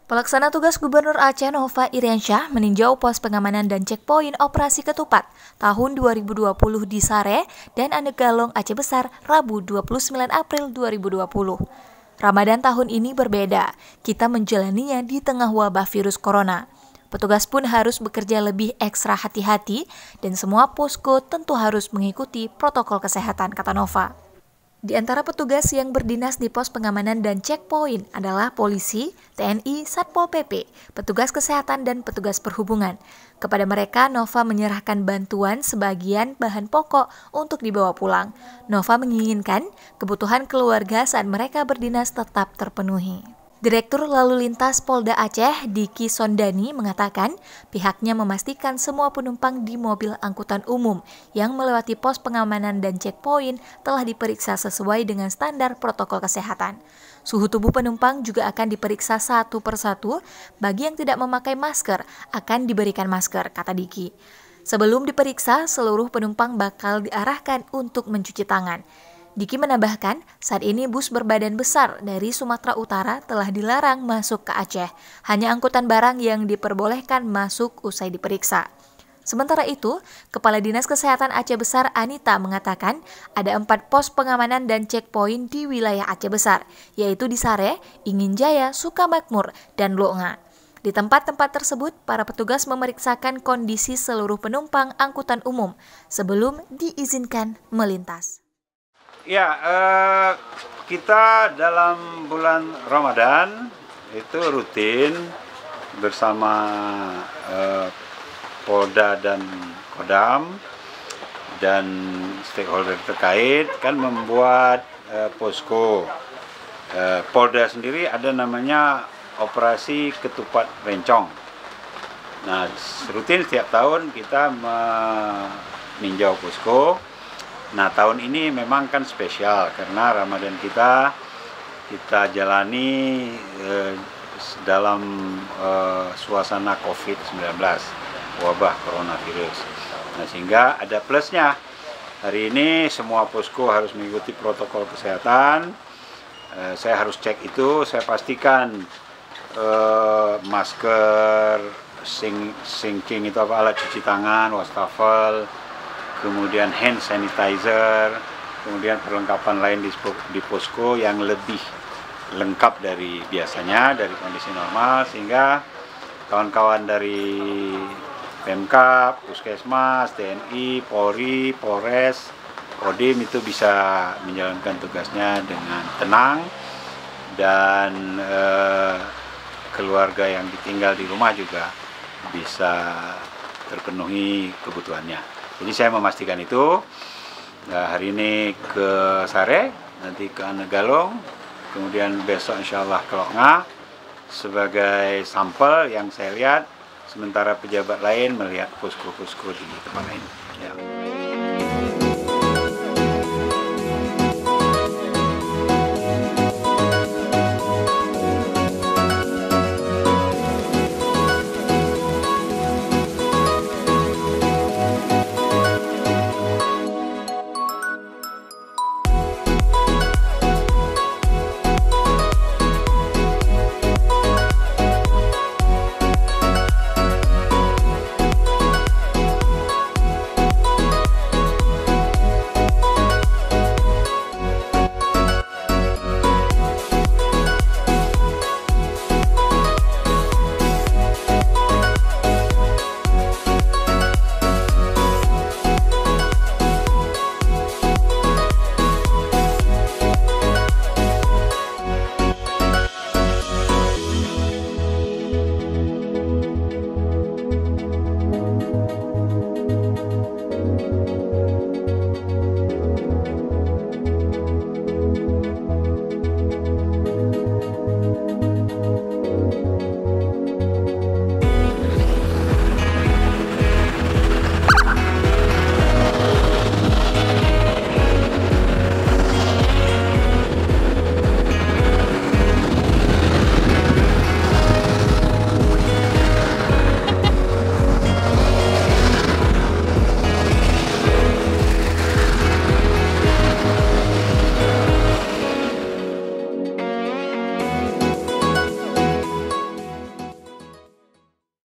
Pelaksana tugas Gubernur Aceh Nova Iriansyah meninjau pos pengamanan dan checkpoint operasi ketupat tahun 2020 di Sare dan Anegalong Aceh Besar Rabu 29 April 2020. Ramadan tahun ini berbeda, kita menjalaninya di tengah wabah virus corona. Petugas pun harus bekerja lebih ekstra hati-hati dan semua posko tentu harus mengikuti protokol kesehatan, kata Nova. Di antara petugas yang berdinas di pos pengamanan dan checkpoint adalah polisi, TNI, Satpol PP, petugas kesehatan, dan petugas perhubungan. Kepada mereka, Nova menyerahkan bantuan sebagian bahan pokok untuk dibawa pulang. Nova menginginkan kebutuhan keluarga saat mereka berdinas tetap terpenuhi. Direktur Lalu Lintas Polda Aceh, Diki Sondani, mengatakan pihaknya memastikan semua penumpang di mobil angkutan umum yang melewati pos pengamanan dan checkpoint telah diperiksa sesuai dengan standar protokol kesehatan. Suhu tubuh penumpang juga akan diperiksa satu persatu, bagi yang tidak memakai masker akan diberikan masker, kata Diki. Sebelum diperiksa, seluruh penumpang bakal diarahkan untuk mencuci tangan. Diki menambahkan, saat ini bus berbadan besar dari Sumatera Utara telah dilarang masuk ke Aceh. Hanya angkutan barang yang diperbolehkan masuk usai diperiksa. Sementara itu, Kepala Dinas Kesehatan Aceh Besar Anita mengatakan ada 4 pos pengamanan dan checkpoint di wilayah Aceh Besar, yaitu di Sare, Inginjaya, Sukamakmur, dan Longa. Di tempat-tempat tersebut, para petugas memeriksakan kondisi seluruh penumpang angkutan umum sebelum diizinkan melintas. Ya, kita dalam bulan Ramadan itu rutin bersama Polda dan Kodam dan stakeholder terkait kan membuat posko. Polda sendiri ada namanya Operasi Ketupat Rencong. Nah, rutin setiap tahun kita meninjau posko. Nah, tahun ini memang kan spesial karena Ramadan kita jalani dalam suasana COVID-19, wabah coronavirus. Nah, sehingga ada plusnya. Hari ini semua posko harus mengikuti protokol kesehatan. Saya harus cek itu, saya pastikan masker, sinking itu apa, alat cuci tangan, wastafel, kemudian hand sanitizer, kemudian perlengkapan lain di posko yang lebih lengkap dari biasanya, dari kondisi normal, sehingga kawan-kawan dari Pemkab, Puskesmas, TNI, Polri, Polres, Kodim itu bisa menjalankan tugasnya dengan tenang dan keluarga yang ditinggal di rumah juga bisa terpenuhi kebutuhannya. Jadi saya memastikan itu. Nah, hari ini ke Sare, nanti ke Anegalong, kemudian besok insya Allah ke Longa sebagai sampel yang saya lihat, sementara pejabat lain melihat posko-posko di tempat lain. Ya.